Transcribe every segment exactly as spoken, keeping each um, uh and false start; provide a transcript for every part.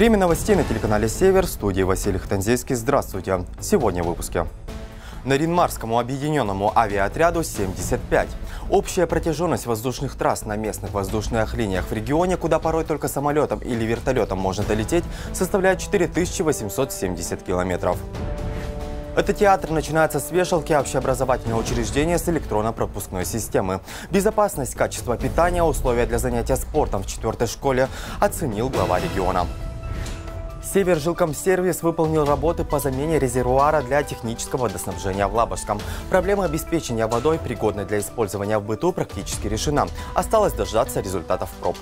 Время новостей на телеканале «Север», в студии Василий Хтанзейский. Здравствуйте. Сегодня в выпуске. Нарьян-Марскому объединенному авиаотряду семьдесят пять. Общая протяженность воздушных трасс на местных воздушных линиях в регионе, куда порой только самолетом или вертолетом можно долететь, составляет четыре тысячи восемьсот семьдесят километров. Этот театр начинается с вешалки общеобразовательного учреждения с электронно-пропускной системы. Безопасность, качество питания, условия для занятия спортом в четвертой школе оценил глава региона. Севержилкомсервис выполнил работы по замене резервуара для технического водоснабжения в Лабожском. Проблема обеспечения водой, пригодной для использования в быту, практически решена. Осталось дождаться результатов проб.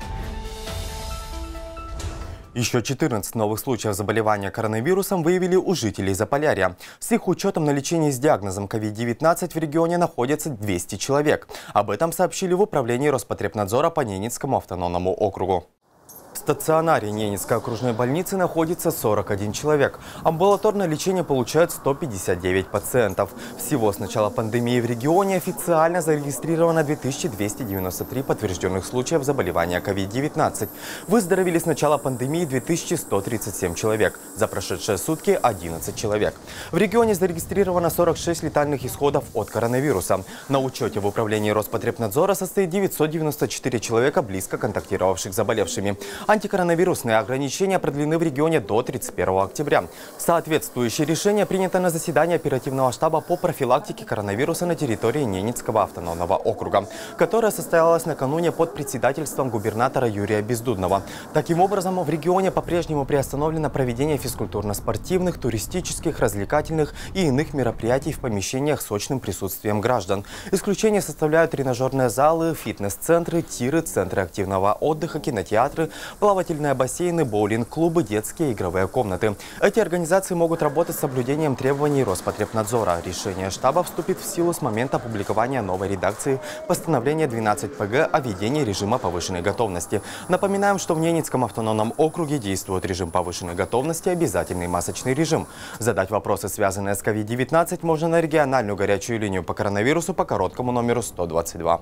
Еще четырнадцать новых случаев заболевания коронавирусом выявили у жителей Заполярья. С их учетом на лечении с диагнозом ковид девятнадцать в регионе находится двести человек. Об этом сообщили в управлении Роспотребнадзора по Ненецкому автономному округу. В стационаре Ненецкой окружной больницы находится сорок один человек. Амбулаторное лечение получают сто пятьдесят девять пациентов. Всего с начала пандемии в регионе официально зарегистрировано две тысячи двести девяносто три подтвержденных случаев заболевания ковид девятнадцать. Выздоровели с начала пандемии две тысячи сто тридцать семь человек. За прошедшие сутки одиннадцать человек. В регионе зарегистрировано сорок шесть летальных исходов от коронавируса. На учете в управлении Роспотребнадзора состоит девятьсот девяносто четыре человека, близко контактировавших с заболевшими. Антикоронавирусные ограничения продлены в регионе до тридцать первого октября. Соответствующее решение принято на заседании оперативного штаба по профилактике коронавируса на территории Ненецкого автономного округа, которое состоялось накануне под председательством губернатора Юрия Бездудного. Таким образом, в регионе по-прежнему приостановлено проведение физкультурно-спортивных, туристических, развлекательных и иных мероприятий в помещениях с очным присутствием граждан. Исключение составляют тренажерные залы, фитнес-центры, тиры, центры активного отдыха, кинотеатры, плавательные бассейны, боулинг-клубы, детские игровые комнаты. Эти организации могут работать с соблюдением требований Роспотребнадзора. Решение штаба вступит в силу с момента опубликования новой редакции постановления двенадцать П Г о введении режима повышенной готовности. Напоминаем, что в Ненецком автономном округе действует режим повышенной готовности, обязательный масочный режим. Задать вопросы, связанные с ковид девятнадцать, можно на региональную горячую линию по коронавирусу по короткому номеру сто двадцать два.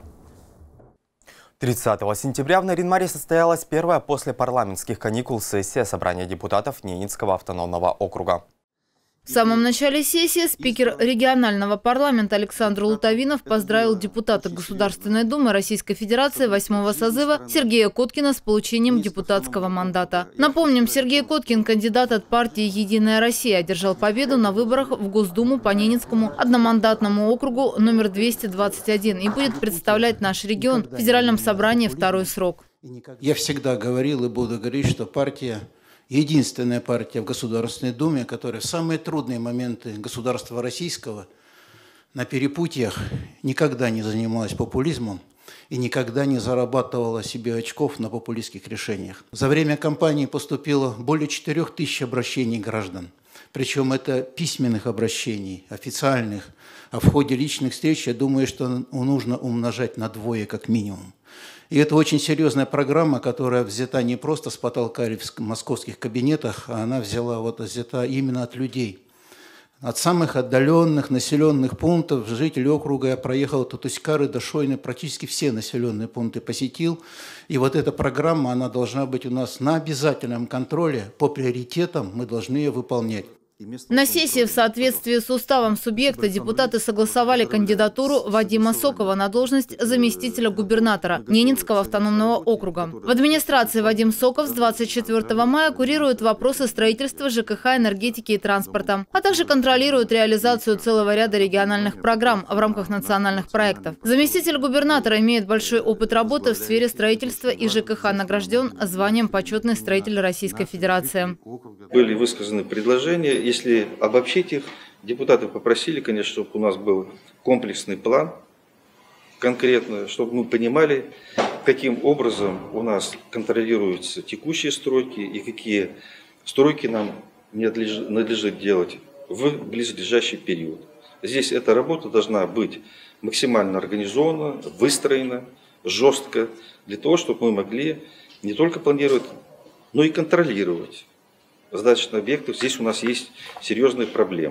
тридцатого сентября в Нарьян-Маре состоялась первая после парламентских каникул сессия собрания депутатов Ненецкого автономного округа. В самом начале сессии спикер регионального парламента Александр Лутовинов поздравил депутата Государственной Думы Российской Федерации восьмого созыва Сергея Коткина с получением депутатского мандата. Напомним, Сергей Коткин, кандидат от партии «Единая Россия», одержал победу на выборах в Госдуму по Ненецкому одномандатному округу номер двести двадцать один и будет представлять наш регион в Федеральном собрании второй срок. Я всегда говорил и буду говорить, что партия единственная партия в Государственной Думе, которая в самые трудные моменты государства российского на перепутьях никогда не занималась популизмом и никогда не зарабатывала себе очков на популистских решениях. За время кампании поступило более четырёх тысяч обращений граждан. Причем это письменных обращений, официальных. А в ходе личных встреч, я думаю, что нужно умножать на двое как минимум. И это очень серьезная программа, которая взята не просто с потолка или в московских кабинетах, а она взяла, вот, взята именно от людей. От самых отдаленных населенных пунктов жители округа я проехал от Тутуськары до Шойны, практически все населенные пункты посетил. И вот эта программа, она должна быть у нас на обязательном контроле, по приоритетам мы должны ее выполнять. На сессии в соответствии с уставом субъекта депутаты согласовали кандидатуру Вадима Сокова на должность заместителя губернатора Ненецкого автономного округа. В администрации Вадим Соков с двадцать четвёртого мая курирует вопросы строительства, Ж К Х, энергетики и транспорта, а также контролирует реализацию целого ряда региональных программ в рамках национальных проектов. Заместитель губернатора имеет большой опыт работы в сфере строительства и Ж К Х, награжден званием «Почетный строитель Российской Федерации». Были высказаны предложения. Если обобщить их, депутаты попросили, конечно, чтобы у нас был комплексный план, конкретно, чтобы мы понимали, каким образом у нас контролируются текущие стройки и какие стройки нам надлежит делать в близлежащий период. Здесь эта работа должна быть максимально организована, выстроена, жестко, для того, чтобы мы могли не только планировать, но и контролировать сдачных объектов. Здесь у нас есть серьезные проблемы.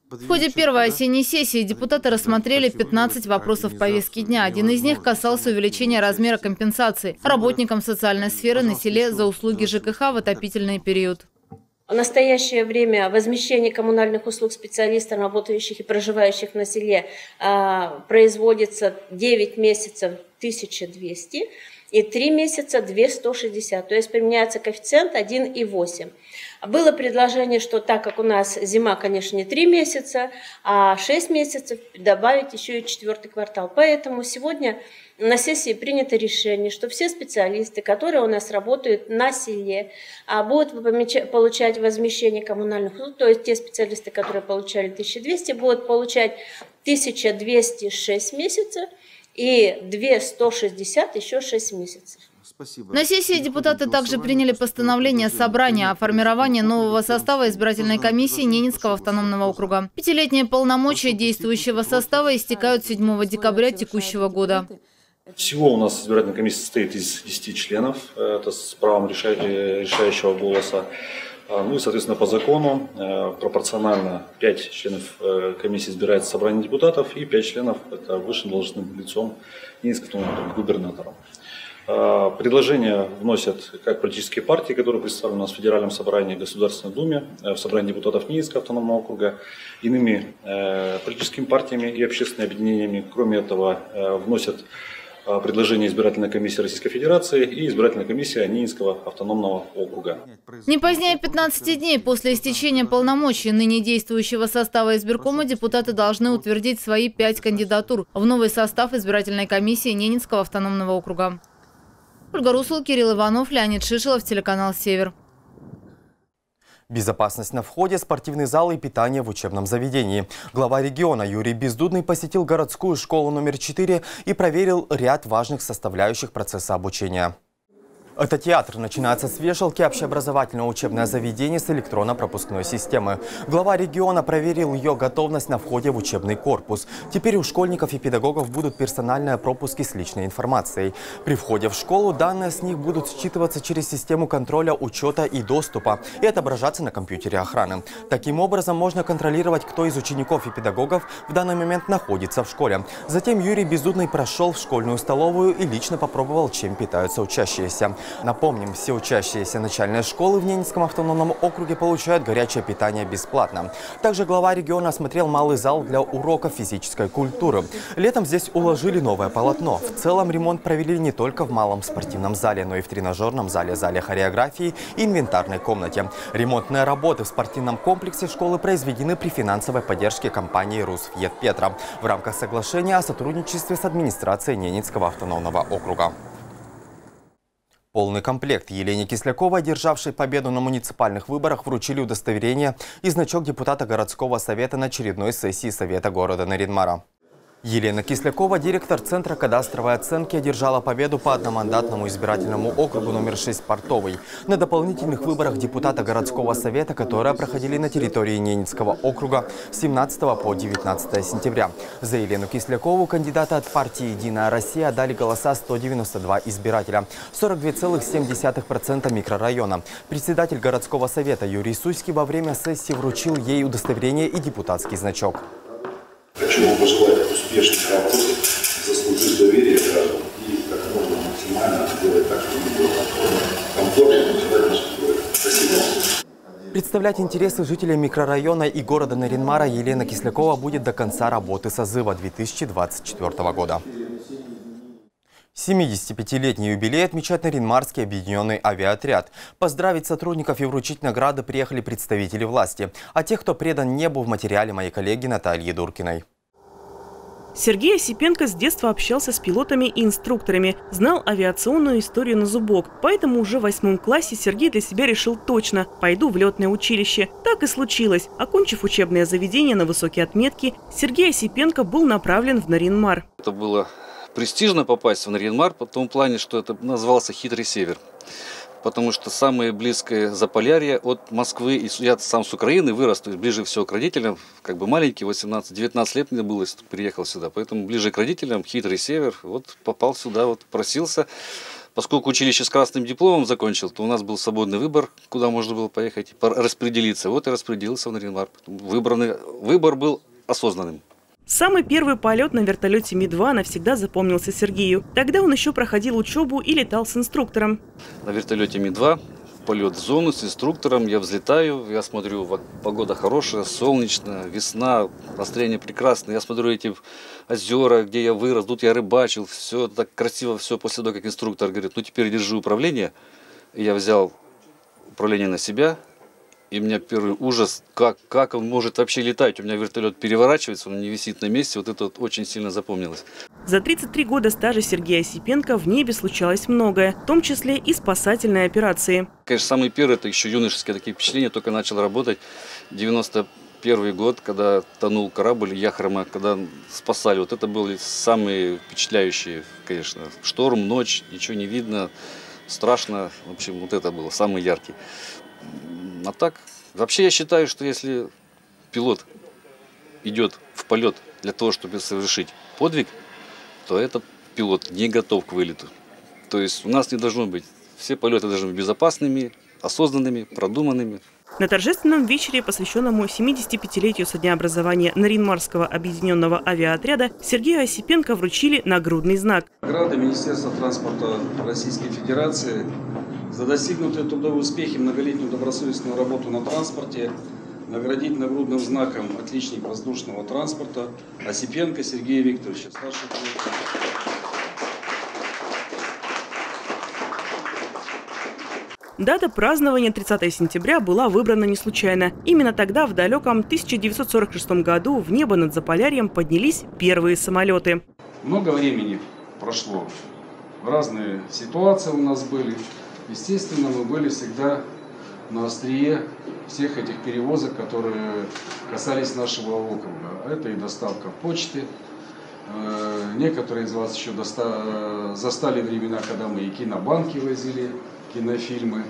В ходе первой осенней сессии депутаты рассмотрели пятнадцать вопросов повестки дня. Один из них касался увеличения размера компенсации работникам социальной сферы на селе за услуги ЖКХ в отопительный период. В настоящее время возмещение коммунальных услуг специалистам, работающих и проживающих на селе, производится девять месяцев тысяча двести и три месяца две тысячи сто шестьдесят. То есть применяется коэффициент один и восемь. Было предложение, что так как у нас зима, конечно, не три месяца, а шесть месяцев, добавить еще и четвертый квартал. Поэтому сегодня на сессии принято решение, что все специалисты, которые у нас работают на селе, будут получать возмещение коммунальных услуг, то есть те специалисты, которые получали тысячу двести, будут получать тысяча двести шесть месяцев и две тысячи сто шестьдесят еще шесть месяцев. На сессии депутаты также приняли постановление собрания о формировании нового состава избирательной комиссии Ненецкого автономного округа. Пятилетние полномочия действующего состава истекают седьмого декабря текущего года. Всего у нас избирательная комиссия состоит из десяти членов, это с правом решающего голоса. Ну и, соответственно, по закону пропорционально пять членов комиссии избирается собрание депутатов и пять членов это высшим должностным лицом Ненецкого автономного округа губернатором. Предложения вносят как политические партии, которые представлены у нас в Федеральном собрании, Государственной Думе, в собрании депутатов Ненецкого автономного округа, иными политическими партиями и общественными объединениями. Кроме этого, вносят предложение избирательной комиссии Российской Федерации и избирательная комиссия Ненецкого автономного округа. Не позднее пятнадцати дней после истечения полномочий ныне действующего состава избиркома депутаты должны утвердить свои пять кандидатур в новый состав избирательной комиссии Ненецкого автономного округа. Ольга Русул, Кирилл Иванов, Леонид Шишелов, телеканал «Север». Безопасность на входе, спортивный зал и питание в учебном заведении. Глава региона Юрий Бездудный посетил городскую школу номер четыре и проверил ряд важных составляющих процесса обучения. Это театр. Начинается с вешалки общеобразовательное учебное заведение с электронно-пропускной системы. Глава региона проверил ее готовность на входе в учебный корпус. Теперь у школьников и педагогов будут персональные пропуски с личной информацией. При входе в школу данные с них будут считываться через систему контроля учета и доступа и отображаться на компьютере охраны. Таким образом можно контролировать, кто из учеников и педагогов в данный момент находится в школе. Затем Юрий Бездудный прошел в школьную столовую и лично попробовал, чем питаются учащиеся. Напомним, все учащиеся начальной школы в Ненецком автономном округе получают горячее питание бесплатно. Также глава региона осмотрел малый зал для уроков физической культуры. Летом здесь уложили новое полотно. В целом ремонт провели не только в малом спортивном зале, но и в тренажерном зале, зале хореографии и инвентарной комнате. Ремонтные работы в спортивном комплексе школы произведены при финансовой поддержке компании «Русфьедпетро» в рамках соглашения о сотрудничестве с администрацией Ненецкого автономного округа. Полный комплект. Елене Кисляковой, одержавшей победу на муниципальных выборах, вручили удостоверение и значок депутата городского совета на очередной сессии Совета города Нарьян-Мара. Елена Кислякова, директор Центра кадастровой оценки, одержала победу по одномандатному избирательному округу номер шесть «Портовый» на дополнительных выборах депутата городского совета, которые проходили на территории Ненецкого округа с семнадцатого по девятнадцатое сентября. За Елену Кислякову кандидаты от партии «Единая Россия» отдали голоса сто девяносто два избирателя, сорок две целых семь десятых процента микрорайона. Председатель городского совета Юрий Суйский во время сессии вручил ей удостоверение и депутатский значок. Хочу вам пожелать успешной работы, заслужить доверие граждан и как можно максимально сделать так, чтобы было комфортно. Спасибо. Представлять интересы жителей микрорайона и города Нарьян-Мара Елена Кислякова будет до конца работы созыва две тысячи двадцать четвёртого года. семидесятипятилетний юбилей отмечает Нарьян-Марский объединенный авиаотряд. Поздравить сотрудников и вручить награды приехали представители власти. А тех, кто предан небу, в материале моей коллеги Натальи Дуркиной. Сергей Осипенко с детства общался с пилотами и инструкторами, знал авиационную историю на зубок. Поэтому уже в восьмом классе Сергей для себя решил точно – пойду в летное училище. Так и случилось. Окончив учебное заведение на высокие отметки, Сергей Осипенко был направлен в Нарьян-Мар. Это было престижно попасть в Нарьян-Мар, по тому плане, что это назывался «Хитрый север». Потому что самое близкое Заполярье от Москвы, и я сам с Украины вырос, то есть ближе всего к родителям, как бы маленький, восемнадцать-девятнадцать лет мне было, приехал сюда, поэтому ближе к родителям, хитрый север, вот попал сюда, вот просился, Поскольку училище с красным дипломом закончил, то у нас был свободный выбор, куда можно было поехать, распределиться. Вот и распределился в Нарьян-Мар. Выбранный, выбор был осознанным. Самый первый полет на вертолете Ми два навсегда запомнился Сергею. Тогда он еще проходил учебу и летал с инструктором. На вертолете Ми два полет в зону с инструктором, я взлетаю, я смотрю, вот, погода хорошая, солнечно, весна, настроение прекрасное. Я смотрю эти озера, где я вырос, тут я рыбачил, все так красиво, все после того, как инструктор говорит, ну теперь держи управление. И я взял управление на себя. И у меня первый ужас, как, как он может вообще летать. У меня вертолет переворачивается, он не висит на месте. Вот это вот очень сильно запомнилось. За тридцать три года стажа Сергея Осипенко в небе случалось многое, в том числе и спасательные операции. Конечно, самый первый, это еще юношеские такие впечатления. Только начал работать девяносто первый год, когда тонул корабль Яхрома, когда спасали. Вот это были самые впечатляющие, конечно. Шторм, ночь, ничего не видно, страшно. В общем, вот это было самый яркий. А так, вообще я считаю, что если пилот идет в полет для того, чтобы совершить подвиг, то этот пилот не готов к вылету. То есть у нас не должно быть, все полеты должны быть безопасными, осознанными, продуманными. На торжественном вечере, посвященному семидесятипятилетию со дня образования Нарьян-Марского объединенного авиаотряда, Сергею Осипенко вручили нагрудный знак. Награда Министерства транспорта Российской Федерации за достигнутые трудовые успехи, многолетнюю добросовестную работу на транспорте, наградить нагрудным знаком отличник воздушного транспорта Осипенко Сергея Викторовича, старший пилот. Дата празднования тридцатого сентября была выбрана не случайно. Именно тогда, в далеком тысяча девятьсот сорок шестом году, в небо над Заполярьем поднялись первые самолеты. Много времени прошло. Разные ситуации у нас были. Естественно, мы были всегда на острие всех этих перевозок, которые касались нашего округа. Это и доставка почты. Некоторые из вас еще доста... застали времена, когда мы и кинобанки возили, кинофильмы,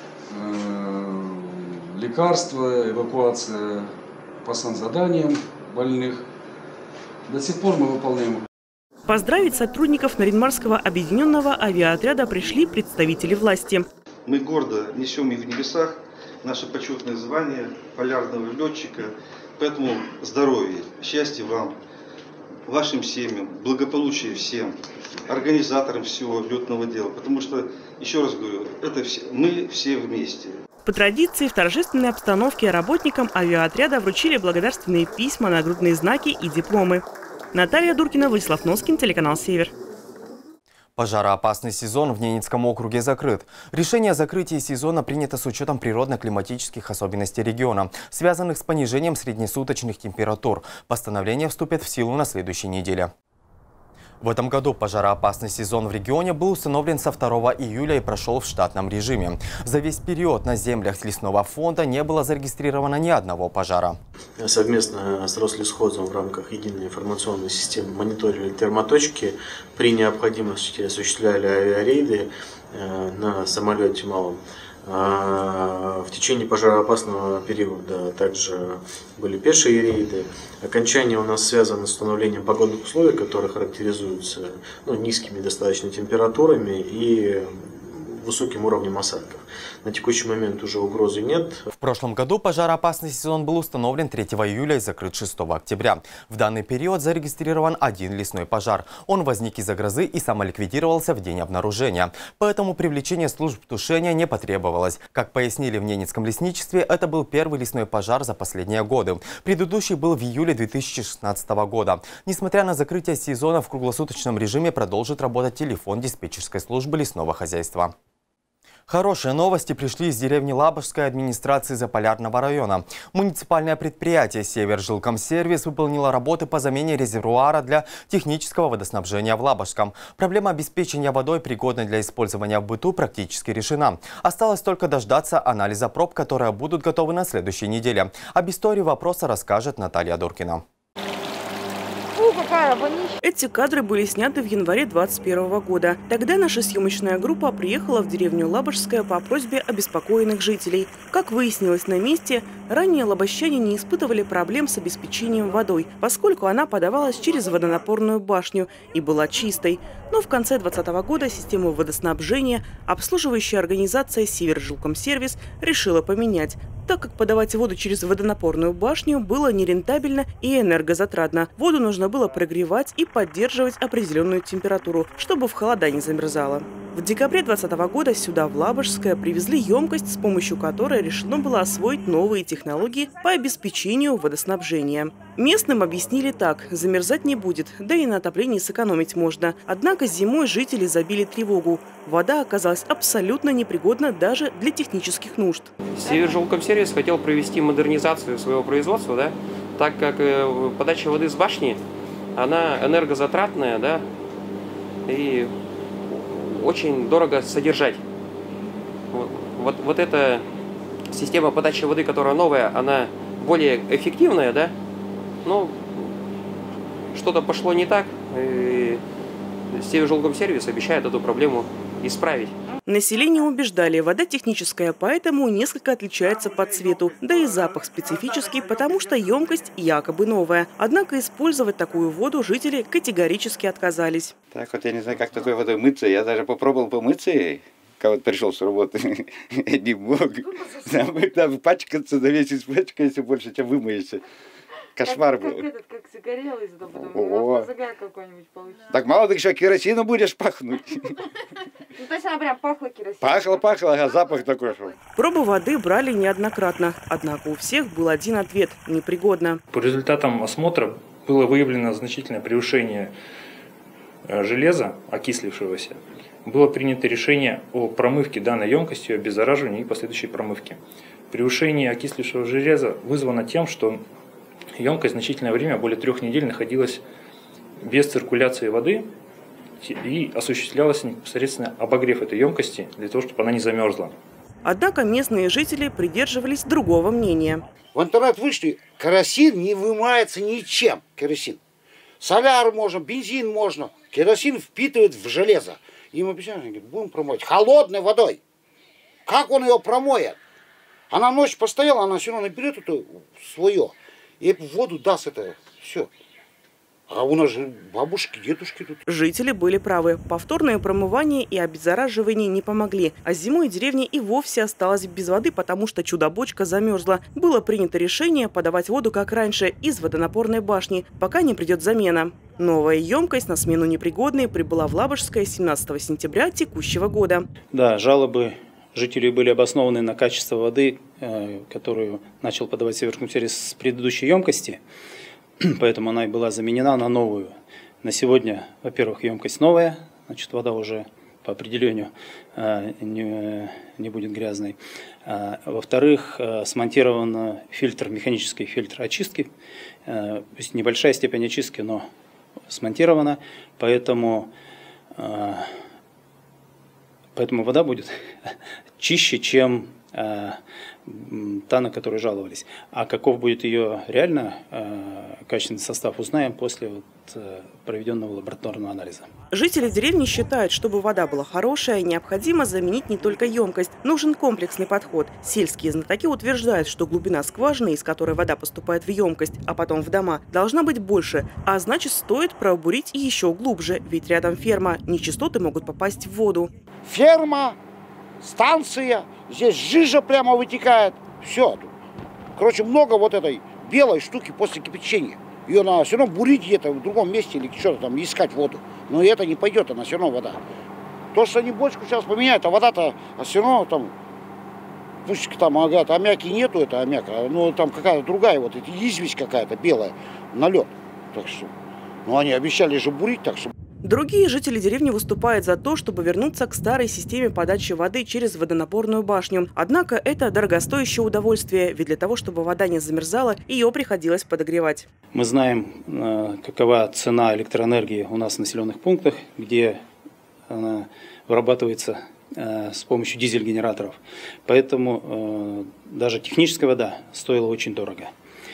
лекарства, эвакуация по санзаданиям больных. До сих пор мы выполняем. Поздравить сотрудников Нарьян-Марского объединенного авиаотряда пришли представители власти. Мы гордо несем и в небесах наше почетное звание полярного летчика. Поэтому здоровья, счастья вам, вашим семьям, благополучия всем, организаторам всего летного дела. Потому что, еще раз говорю, это все, мы все вместе. По традиции, в торжественной обстановке работникам авиаотряда вручили благодарственные письма, нагрудные знаки и дипломы. Наталья Дуркина, Владислав Носкин, телеканал «Север». Пожароопасный сезон в Ненецком округе закрыт. Решение о закрытии сезона принято с учетом природно-климатических особенностей региона, связанных с понижением среднесуточных температур. Постановление вступит в силу на следующей неделе. В этом году пожароопасный сезон в регионе был установлен со второго июля и прошел в штатном режиме. За весь период на землях лесного фонда не было зарегистрировано ни одного пожара. Совместно с Рослесхозом в рамках единой информационной системы мониторили термоточки. При необходимости осуществляли авиарейды на самолете малом. В течение пожароопасного периода также были пешие рейды. Окончание у нас связано с установлением погодных условий, которые характеризуются ну, низкими достаточно температурами и высоким уровнем осадков. На текущий момент уже угрозы нет. В прошлом году пожароопасный сезон был установлен третьего июля и закрыт шестого октября. В данный период зарегистрирован один лесной пожар. Он возник из-за грозы и самоликвидировался в день обнаружения. Поэтому привлечение служб тушения не потребовалось. Как пояснили в Ненецком лесничестве, это был первый лесной пожар за последние годы. Предыдущий был в июле две тысячи шестнадцатого года. Несмотря на закрытие сезона, в круглосуточном режиме продолжит работать телефон диспетчерской службы лесного хозяйства. Хорошие новости пришли из деревни Лабожской администрации Заполярного района. Муниципальное предприятие «Севержилкомсервис» выполнило работы по замене резервуара для технического водоснабжения в Лабожском. Проблема обеспечения водой, пригодной для использования в быту, практически решена. Осталось только дождаться анализа проб, которые будут готовы на следующей неделе. Об истории вопроса расскажет Наталья Дуркина. Фу, какая! Эти кадры были сняты в январе двадцать первого года. Тогда наша съемочная группа приехала в деревню Лабожская по просьбе обеспокоенных жителей. Как выяснилось на месте, ранее лабощане не испытывали проблем с обеспечением водой, поскольку она подавалась через водонапорную башню и была чистой. Но в конце двадцатого года систему водоснабжения обслуживающая организация «Севержилкомсервис» решила поменять, так как подавать воду через водонапорную башню было нерентабельно и энергозатратно. Воду нужно было прогревать и поддерживать определенную температуру, чтобы в холода не замерзала. В декабре двадцатого года сюда, в Лабожское, привезли емкость, с помощью которой решено было освоить новые технологии по обеспечению водоснабжения. Местным объяснили так: замерзать не будет, да и на отоплении сэкономить можно. Однако зимой жители забили тревогу. Вода оказалась абсолютно непригодна даже для технических нужд. Севержилкомсервис хотел провести модернизацию своего производства, да, так как подача воды с башни, она энергозатратная, да, и очень дорого содержать. Вот, вот, вот эта система подачи воды, которая новая, она более эффективная, да, но что-то пошло не так, и Севержилкомсервис обещает эту проблему исправить. Население убеждали, вода техническая, поэтому несколько отличается по цвету, да и запах специфический, потому что емкость якобы новая. Однако использовать такую воду жители категорически отказались. Так вот, я не знаю, как такой водой мыться. Я даже попробовал помыться ей, когда вот пришел с работы. Я не мог. Там пачкаться, да весь испачкаешься больше, чем вымоешься. Кошмар был. Как этот, как загорелый, потом загар какой-нибудь получится. Так мало ты еще керосину будешь пахнуть. Ну, то есть она прям пахла керосином. Пахло, пахло, а запах такой шел. Пробу воды брали неоднократно, однако у всех был один ответ – непригодно. По результатам осмотра было выявлено значительное превышение железа, окислившегося. Было принято решение о промывке данной емкостью, обеззараживании и последующей промывке. Превышение окислившего железа вызвано тем, что емкость значительное время, более трех недель, находилась без циркуляции воды и осуществлялся непосредственно обогрев этой емкости для того, чтобы она не замерзла. Однако местные жители придерживались другого мнения. В интернет вышли, керосин не вымывается ничем. Керосин. Соляр можно, бензин можно. Керосин впитывает в железо. Им объясняют, говорят, будем промывать холодной водой. Как он ее промоет? Она ночь постояла, она все равно наберет это свое. И воду даст это все. А у нас же бабушки, дедушки тут. Жители были правы. Повторное промывание и обеззараживание не помогли. А зимой деревня и вовсе осталась без воды, потому что чудо-бочка замерзла. Было принято решение подавать воду, как раньше, из водонапорной башни, пока не придет замена. Новая емкость на смену непригодной прибыла в Лабожское семнадцатого сентября текущего года. Да, жалобы жителей были обоснованы на качество воды, которую начал подавать Севержилкомсервис с предыдущей емкости. Поэтому она и была заменена на новую. На сегодня, во-первых, емкость новая, значит, вода уже по определению не, не будет грязной. Во-вторых, смонтирован фильтр, механический фильтр очистки. То есть небольшая степень очистки, но смонтирована, поэтому, поэтому вода будет чище, чем та, на которую жаловались. А каков будет ее реально э, качественный состав, узнаем после вот, э, проведенного лабораторного анализа. Жители деревни считают, чтобы вода была хорошая, необходимо заменить не только емкость. Нужен комплексный подход. Сельские знатоки утверждают, что глубина скважины, из которой вода поступает в емкость, а потом в дома, должна быть больше. А значит, стоит пробурить и еще глубже, ведь рядом ферма. Нечистоты могут попасть в воду. Ферма, станция, здесь жижа прямо вытекает. Все. Короче, много вот этой белой штуки после кипячения. Ее надо все равно бурить где-то в другом месте или что-то там, искать воду. Но это не пойдет, она все равно вода. То, что они бочку сейчас поменяют, а вода-то все равно там, пусть там, говорят, аммиаки нету, это аммиака, но там какая-то другая, вот эта известь какая-то белая, налет. Так что, ну они обещали же бурить, так что. Другие жители деревни выступают за то, чтобы вернуться к старой системе подачи воды через водонапорную башню. Однако это дорогостоящее удовольствие, ведь для того, чтобы вода не замерзала, ее приходилось подогревать. Мы знаем, какова цена электроэнергии у нас в населенных пунктах, где она вырабатывается с помощью дизель-генераторов. Поэтому даже техническая вода стоила очень дорого.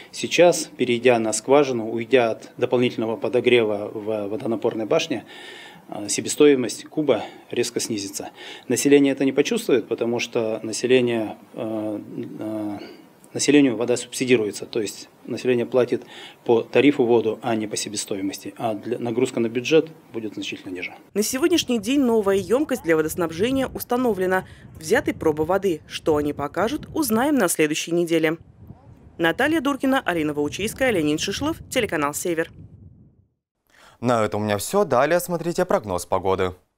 Сейчас, перейдя на скважину, уйдя от дополнительного подогрева в водонапорной башне, себестоимость куба резко снизится. Население это не почувствует, потому что население, населению вода субсидируется, то есть население платит по тарифу воду, а не по себестоимости, а для, нагрузка на бюджет будет значительно ниже. На сегодняшний день новая емкость для водоснабжения установлена. Взяты пробы воды. Что они покажут, узнаем на следующей неделе. Наталья Дуркина, Алина Ваучийская, Леонид Шишлов, телеканал «Север». На этом у меня все. Далее смотрите прогноз погоды.